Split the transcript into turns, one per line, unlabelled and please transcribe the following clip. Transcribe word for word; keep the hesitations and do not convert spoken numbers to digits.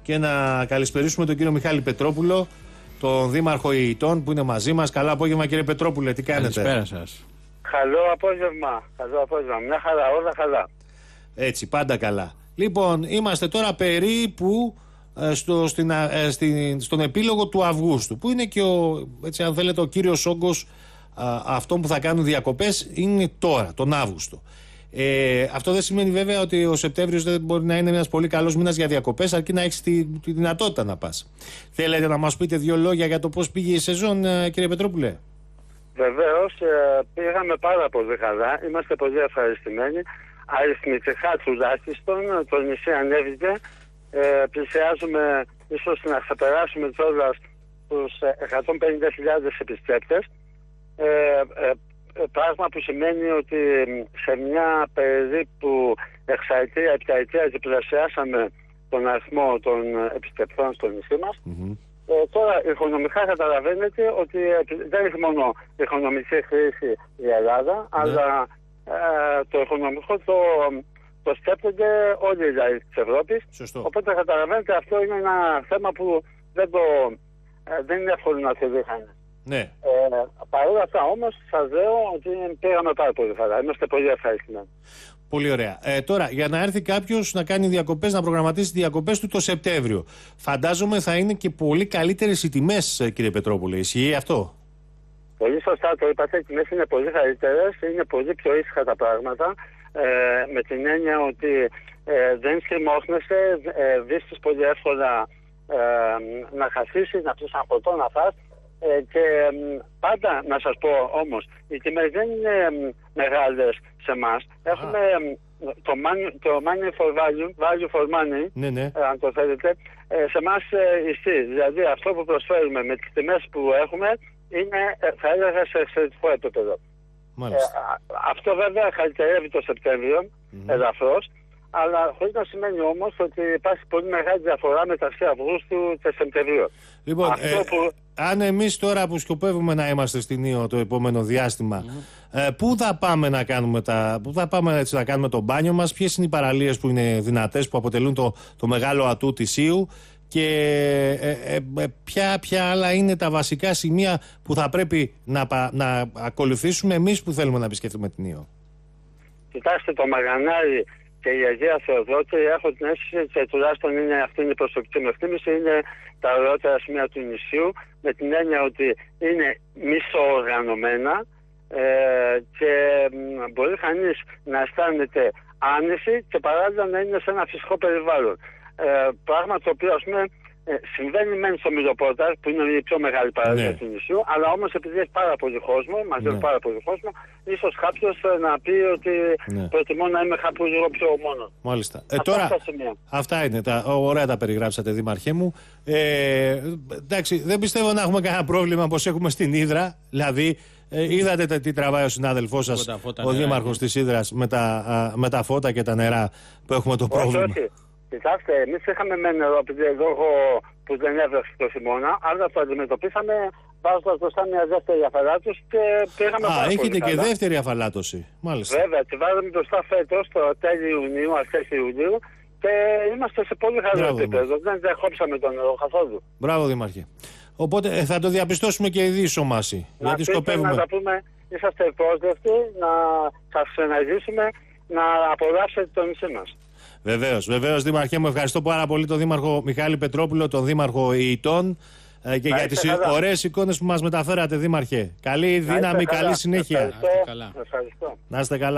και να καλησπερίσουμε τον κύριο Μιχάλη Πετρόπουλο, τον Δήμαρχο Ιητών που είναι μαζί μας. Καλό απόγευμα, κύριε Πετρόπουλε, τι κάνετε?
Καλησπέρα σας.
Καλό απόγευμα, καλό απόγευμα, μια χαρά, όλα καλά.
Έτσι, πάντα καλά. Λοιπόν, είμαστε τώρα περίπου στο, στην, ε, στην, στον επίλογο του Αυγούστου, που είναι και ο, έτσι, αν θέλετε, ο κύριος όγκος αυτών που θα κάνουν διακοπές είναι τώρα, τον Αύγουστο. Ε, αυτό δεν σημαίνει βέβαια ότι ο Σεπτέμβριος δεν μπορεί να είναι ένας πολύ καλός μήνας για διακοπές, αρκεί να έχεις τη, τη δυνατότητα να πας. Θέλετε να μας πείτε δύο λόγια για το πώς πήγε η σεζόν, κύριε Πετρόπουλε?
Βεβαίως, ε, πήγαμε πάρα πολύ καλά, είμαστε πολύ ευχαριστημένοι. Αριθμητικά τουλάχιστον το νησί ανέβηκε, ε, πλησιάζουμε ίσως να ξεπεράσουμε κιόλας τους εκατόν πενήντα χιλιάδες επισκέπτες, ε, ε, πράγμα που σημαίνει ότι σε μια περίπου εξαετία, επταετία διπλασιάσαμε τον αριθμό των επισκεπτών στο νησί μας. Mm-hmm. Ε, τώρα οικονομικά καταλαβαίνετε ότι δεν έχει μόνο οικονομική κρίση η Ελλάδα, mm-hmm. αλλά ε, το οικονομικό το, το σκέπτονται όλοι οι λαοί της Ευρώπης.
Σωστό. Οπότε
καταλαβαίνετε αυτό είναι ένα θέμα που δεν, το, ε, δεν είναι εύκολο να το δείχνει.
Ναι.
Ε, Παρ' όλα αυτά όμως σας λέω ότι πήγαμε πάρα πολύ καλά. Είμαστε πολύ ευχαριστημένοι.
Πολύ ωραία. Ε, τώρα, για να έρθει κάποιος να κάνει διακοπές, να προγραμματίσει διακοπές του το Σεπτέμβριο, φαντάζομαι θα είναι και πολύ καλύτερες οι τιμές, κύριε Πετρόπουλε. Ισχύει αυτό?
Πολύ σωστά το είπατε. Οι τιμές είναι πολύ καλύτερες, είναι πολύ πιο ήσυχα τα πράγματα. Ε, με την έννοια ότι ε, δεν στριμώχνεσαι, ε, βρίσκεις πολύ εύκολα ε, να χαθήσεις, να πεις ένα ποτό, να φας. Ε, και ε, πάντα να σας πω όμως, οι τιμές δεν είναι ε, μεγάλες σε εμάς. Έχουμε ε, το, money, το money for value, value for money,
ναι, ναι.
Ε, αν το θέλετε, ε, σε εμάς ε, ισχύει. Δηλαδή αυτό που προσφέρουμε με τις τιμές που έχουμε είναι, ε, θα έλεγα, σε εξαιρετικό επίπεδο. Ε, αυτό βέβαια καλυτερεύει το Σεπτέμβριο, mm-hmm. ελαφρώς, αλλά χωρίς να σημαίνει όμως ότι υπάρχει πολύ μεγάλη διαφορά μεταξύ Αυγούστου και Σεπτεμβρίου.
Λοιπόν, ε, που... αν εμείς τώρα που σκοπεύουμε να είμαστε στην Ήο το επόμενο διάστημα, mm-hmm. ε, πού θα πάμε να κάνουμε, τα, πού θα πάμε έτσι, να κάνουμε το μπάνιο μας, ποιες είναι οι παραλίες που είναι δυνατές, που αποτελούν το, το μεγάλο ατού της Ήου, και ε, ε, ε, ποια, ποια άλλα είναι τα βασικά σημεία που θα πρέπει να, να ακολουθήσουμε εμείς που θέλουμε να επισκεφτούμε την Ήο?
Κοιτάξτε, το Μαγανάρι και η Αγία Θεοδότη, έχω την αίσθηση και τουλάχιστον είναι, αυτή είναι η προσωπική μου εκτίμηση, είναι τα ωραιότερα σημεία του νησιού, με την έννοια ότι είναι μισοοργανωμένα ε, και μ, μπορεί κανείς να αισθάνεται άνεση και παράλληλα να είναι σε ένα φυσικό περιβάλλον. Ε, πράγμα το οποίο, ας πούμε, ε, συμβαίνει μεν στο Μιλοπόρτα, που είναι η πιο μεγάλη παραλία ναι. του νησιού, αλλά όμως επειδή έχει πάρα πολύ κόσμο, μαζεύει ναι. πάρα πολύ κόσμο, ίσως κάποιος να πει ότι ναι. προτιμώ να είμαι κάπου λίγο πιο μόνο.
Μάλιστα. Ε, τώρα, αυτά είναι. Τα, ωραία τα περιγράψατε, Δήμαρχέ μου. Ε, εντάξει, δεν πιστεύω να έχουμε κανένα πρόβλημα όπως έχουμε στην Ύδρα. Δηλαδή, ε, είδατε τι τραβάει ο συνάδελφός σας, φώτα, φώτα, ο νερά, Δήμαρχος ναι. της Ύδρας, με τα, α, με τα φώτα και τα νερά που έχουμε το πρόβλημα.
Όχι, όχι. Κοιτάξτε, εμείς είχαμε με νερό, επειδή εδώ που δεν έβρεξε το χειμώνα, αλλά το αντιμετωπίσαμε βάζοντας μπροστά μια δεύτερη αφαλάτωση και πήγαμε πάρα
Α,
πολύ
έχετε
καλά.
Και δεύτερη αφαλάτωση, μάλιστα.
Βέβαια, τη βάλαμε μπροστά φέτος, το τέλη Ιουνίου, αρχές Ιουνίου, και είμαστε σε πολύ καλό επίπεδο. Δεν δεχόψαμε το νερό καθόλου.
Μπράβο, Δήμαρχε. Οπότε ε, θα το διαπιστώσουμε και οι δύο σωμάσοι.
Να πείτε, σκοπεύουμε... να τα πούμε, είσαστε ευπρόσδεκτοι, να σας ξαναζήσουμε, να απολαύσετε το νησί μας.
Βεβαίως, βεβαίως, Δήμαρχέ μου, ευχαριστώ πάρα πολύ τον Δήμαρχο Μιχάλη Πετρόπουλο, τον Δήμαρχο Ιητών, ε, και να για τις ωραίες εικόνες που μας μεταφέρατε, Δήμαρχε. Καλή δύναμη, καλή συνέχεια.
Ευχαριστώ.
Να είστε καλά.